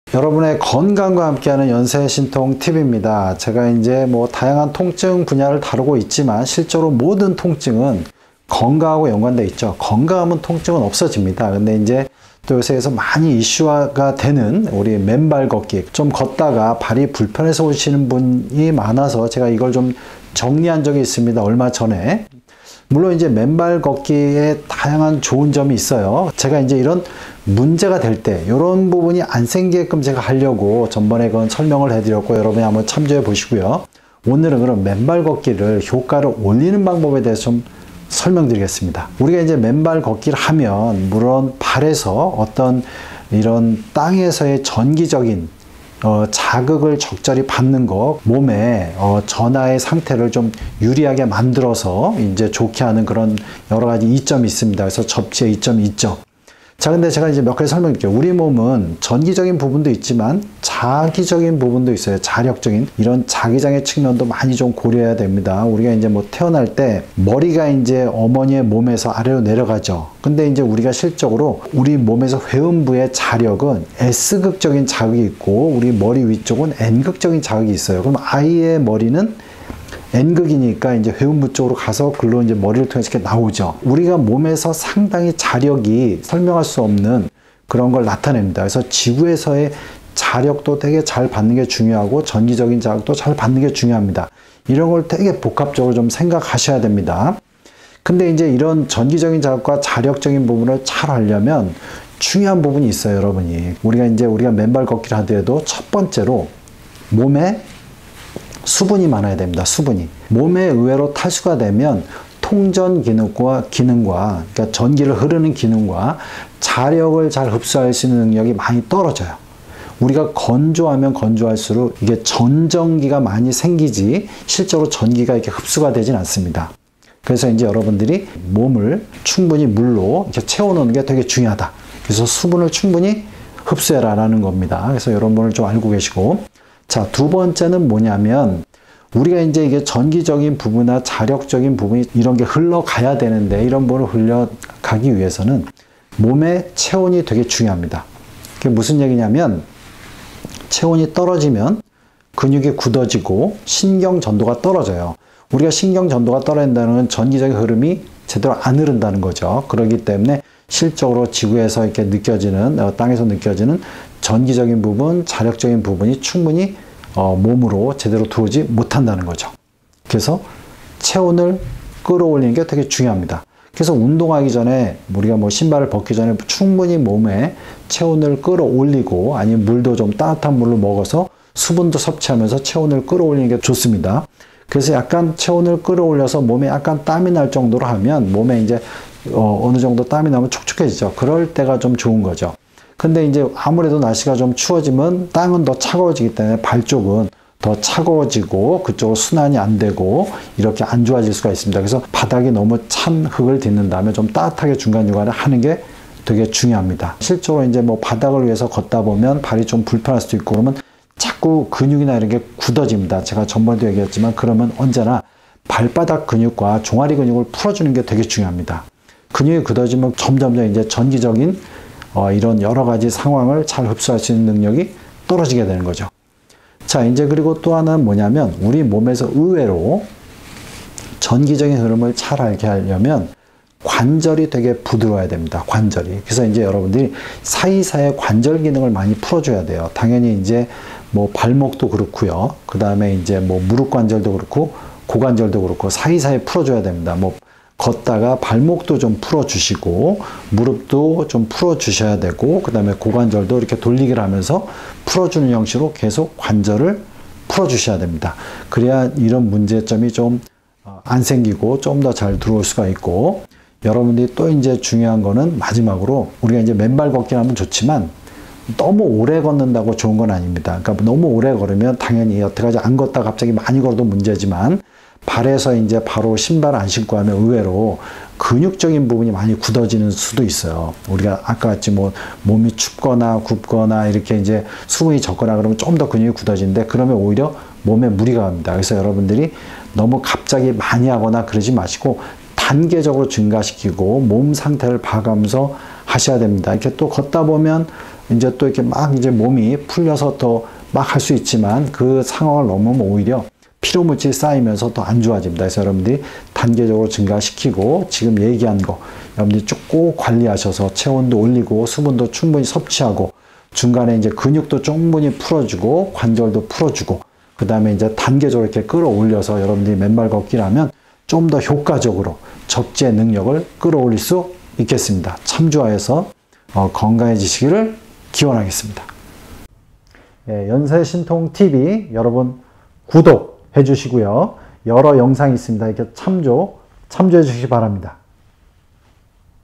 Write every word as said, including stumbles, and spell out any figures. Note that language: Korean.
여러분의 건강과 함께하는 연세신통 팁입니다. 제가 이제 뭐 다양한 통증 분야를 다루고 있지만 실제로 모든 통증은 건강하고 연관되어 있죠. 건강하면 통증은 없어집니다. 근데 이제 또 요새에서 많이 이슈화가 되는 우리 맨발 걷기, 좀 걷다가 발이 불편해서 오시는 분이 많아서 제가 이걸 좀 정리한 적이 있습니다. 얼마 전에. 물론 이제 맨발 걷기에 다양한 좋은 점이 있어요. 제가 이제 이런 문제가 될 때 이런 부분이 안 생기게끔 제가 하려고 전번에 그건 설명을 해드렸고 여러분이 한번 참조해 보시고요. 오늘은 그럼 맨발 걷기를 효과를 올리는 방법에 대해서 좀 설명드리겠습니다. 우리가 이제 맨발 걷기를 하면 물론 발에서 어떤 이런 땅에서의 전기적인 어, 자극을 적절히 받는 거, 몸에 어, 전하의 상태를 좀 유리하게 만들어서 이제 좋게 하는 그런 여러 가지 이점이 있습니다. 그래서 접지의 이점이 있죠. 자, 근데 제가 이제 몇 가지 설명드릴게요. 우리 몸은 전기적인 부분도 있지만 자기적인 부분도 있어요. 자력적인 이런 자기장의 측면도 많이 좀 고려해야 됩니다. 우리가 이제 뭐 태어날 때 머리가 이제 어머니의 몸에서 아래로 내려가죠. 근데 이제 우리가 실적으로 우리 몸에서 회음부의 자력은 S극적인 자극이 있고 우리 머리 위쪽은 N극적인 자극이 있어요. 그럼 아이의 머리는 N극이니까 이제 회음부 쪽으로 가서 글로 이제 머리를 통해서 이렇게 나오죠. 우리가 몸에서 상당히 자력이 설명할 수 없는 그런 걸 나타냅니다. 그래서 지구에서의 자력도 되게 잘 받는 게 중요하고 전기적인 자극도 잘 받는 게 중요합니다. 이런 걸 되게 복합적으로 좀 생각하셔야 됩니다. 근데 이제 이런 전기적인 자극과 자력적인 부분을 잘 하려면 중요한 부분이 있어요, 여러분이. 우리가 이제 우리가 맨발 걷기를 하더라도 첫 번째로 몸에 수분이 많아야 됩니다. 수분이. 몸에 의외로 탈수가 되면 통전 기능과, 기능과 그러니까 전기를 흐르는 기능과 자력을 잘 흡수할 수 있는 능력이 많이 떨어져요. 우리가 건조하면 건조할수록 이게 전전기가 많이 생기지 실제로 전기가 이렇게 흡수가 되진 않습니다. 그래서 이제 여러분들이 몸을 충분히 물로 이렇게 채워놓는 게 되게 중요하다. 그래서 수분을 충분히 흡수해라 라는 겁니다. 그래서 이런 부분을 좀 알고 계시고. 자, 두 번째는 뭐냐면 우리가 이제 이게 전기적인 부분이나 자력적인 부분이 이런 게 흘러가야 되는데 이런 부분을 흘러가기 위해서는 몸의 체온이 되게 중요합니다. 그게 무슨 얘기냐면 체온이 떨어지면 근육이 굳어지고 신경 전도가 떨어져요. 우리가 신경 전도가 떨어진다는 건 전기적인 흐름이 제대로 안 흐른다는 거죠. 그렇기 때문에 실적으로 지구에서 이렇게 느껴지는 어, 땅에서 느껴지는 전기적인 부분, 자력적인 부분이 충분히 어, 몸으로 제대로 들어오지 못한다는 거죠. 그래서 체온을 끌어올리는 게 되게 중요합니다. 그래서 운동하기 전에 우리가 뭐 신발을 벗기 전에 충분히 몸에 체온을 끌어올리고 아니면 물도 좀 따뜻한 물로 먹어서 수분도 섭취하면서 체온을 끌어올리는 게 좋습니다. 그래서 약간 체온을 끌어올려서 몸에 약간 땀이 날 정도로 하면 몸에 이제 어, 어느 정도 땀이 나면 촉촉해지죠. 그럴 때가 좀 좋은 거죠. 근데 이제 아무래도 날씨가 좀 추워지면 땅은 더 차가워지기 때문에 발 쪽은 더 차가워지고 그쪽으로 순환이 안 되고 이렇게 안 좋아질 수가 있습니다. 그래서 바닥이 너무 찬 흙을 딛는 다음에 좀 따뜻하게 중간중간에 하는 게 되게 중요합니다. 실제로 이제 뭐 바닥을 위해서 걷다 보면 발이 좀 불편할 수도 있고 그러면 자꾸 근육이나 이런 게 굳어집니다. 제가 전번에도 얘기했지만 그러면 언제나 발바닥 근육과 종아리 근육을 풀어주는 게 되게 중요합니다. 근육이 굳어지면 점점점 이제 전기적인 어, 이런 여러 가지 상황을 잘 흡수할 수 있는 능력이 떨어지게 되는 거죠. 자, 이제 그리고 또 하나는 뭐냐면 우리 몸에서 의외로 전기적인 흐름을 잘 알게 하려면 관절이 되게 부드러워야 됩니다. 관절이. 그래서 이제 여러분들이 사이사이 관절 기능을 많이 풀어줘야 돼요. 당연히 이제 뭐 발목도 그렇고요. 그 다음에 이제 뭐 무릎 관절도 그렇고 고관절도 그렇고 사이사이 풀어줘야 됩니다. 뭐 걷다가 발목도 좀 풀어주시고 무릎도 좀 풀어주셔야 되고 그 다음에 고관절도 이렇게 돌리기를 하면서 풀어주는 형식으로 계속 관절을 풀어주셔야 됩니다. 그래야 이런 문제점이 좀 안 생기고 좀 더 잘 들어올 수가 있고 여러분들이 또 이제 중요한 거는 마지막으로 우리가 이제 맨발 걷기 하면 좋지만 너무 오래 걷는다고 좋은 건 아닙니다. 그러니까 너무 오래 걸으면 당연히 여태까지 안 걷다 갑자기 많이 걸어도 문제지만 발에서 이제 바로 신발 안 신고 하면 의외로 근육적인 부분이 많이 굳어지는 수도 있어요. 우리가 아까 같이 뭐 몸이 춥거나 굽거나 이렇게 이제 수분이 적거나 그러면 좀 더 근육이 굳어지는데 그러면 오히려 몸에 무리가 갑니다. 그래서 여러분들이 너무 갑자기 많이 하거나 그러지 마시고 단계적으로 증가시키고 몸 상태를 봐가면서 하셔야 됩니다. 이렇게 또 걷다 보면 이제 또 이렇게 막 이제 몸이 풀려서 더 막 할 수 있지만 그 상황을 넘으면 오히려 피로 물질이 쌓이면서 더 안 좋아집니다. 그래서 여러분들이 단계적으로 증가시키고 지금 얘기한 거 여러분들이 쭉 꼭 관리하셔서 체온도 올리고 수분도 충분히 섭취하고 중간에 이제 근육도 충분히 풀어주고 관절도 풀어주고 그 다음에 이제 단계적으로 이렇게 끌어올려서 여러분들이 맨발 걷기를 하면 좀 더 효과적으로 적재 능력을 끌어올릴 수 있겠습니다. 참조하여서 어, 건강해지시기를 기원하겠습니다. 예, 연세신통티비 여러분 구독해 주시고요. 여러 영상이 있습니다. 이렇게 참조, 참조해 주시기 바랍니다.